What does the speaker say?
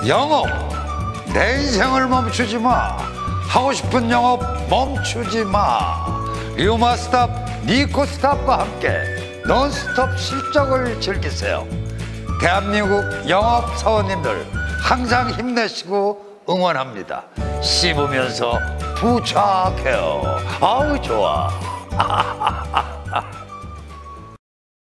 영업, 내 인생을 멈추지 마. 하고 싶은 영업 멈추지 마. 리오마스탑, 니코스탑과 함께 논스톱 실적을 즐기세요. 대한민국 영업사원님들 항상 힘내시고 응원합니다. 씹으면서 부착해요. 아우 좋아.